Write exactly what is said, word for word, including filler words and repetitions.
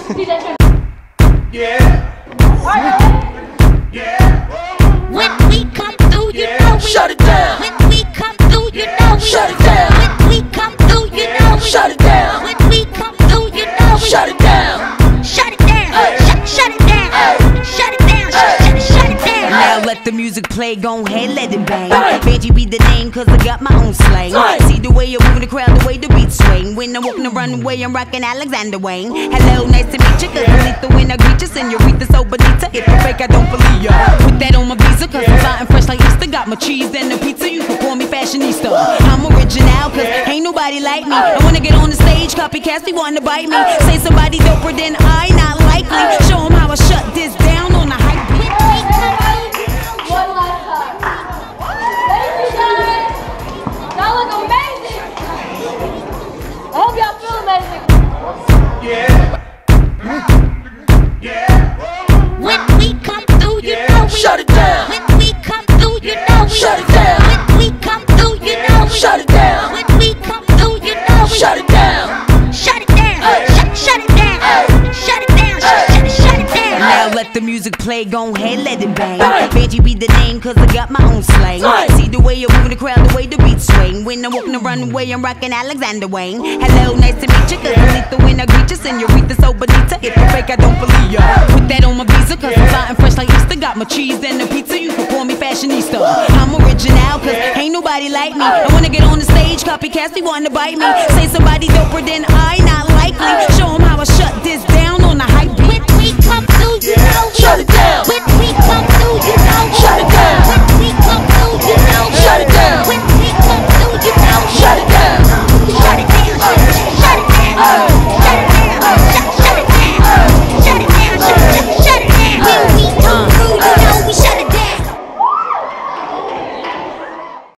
Yeah. Yeah. When we come through, you know we shut it down. When we come through, you know we shut it down. When we come through, you know we shut it down. When we come through, you know we shut it down. Shut it down. Shut, shut it down. Shut it down. Shut, shut it down. Now let the music play, gon' ahead, let it bang. Benji be the name, cause I got my own slang. See the way you're moving the crowd, the way the beat swing. When I'm walking the runway, I'm rocking Alexander Wayne. Hello, nice to meet you, cause I'm lethal when I greet you. Senorita, so bonita, if you fake, I don't believe ya. Put that on my visa, cause I'm flying fresh like Easter. Got my cheese and the pizza, you can call me fashionista. I'm original, cause ain't nobody like me. I wanna get on the stage, copycats, they wanna bite me. Say somebody doper than I, not likely. Show them how I shut this down on the hype beat. One last time. Thank you guys. Y'all look amazing. I hope y'all feel amazing. Yeah. Yeah. When we come through, you know we shut it down. When we come through, you know we shut it down. When we come through, you know we shut it down. When we come through, you know we shut it down. Shut it down. Shut, shut it down. Shut it down. Shut, shut it down. Now let the music play, gon' ahead, let it bang. Benji be the name, cause I got my own slang. See the way you're moving the crowd, the way the beat swing. When I'm walking the runway, I'm rocking Alexander Wayne. Hello, nice to meet you, cause I'm lethal when I greet you. Senorita, so bonita, if you fake, I don't believe ya. Put that on my visa, cause I'm flying fresh like Easter. Got my cheese and the pizza, you can call me fashionista. I'm original, cause ain't nobody like me. I wanna get on the stage, copycats, they wanna bite me. Say somebody doper than I, not likely. Show them how I shut this down on the hype beat. When we come through, you know we shut it down. When we come through, you know we shut it down. When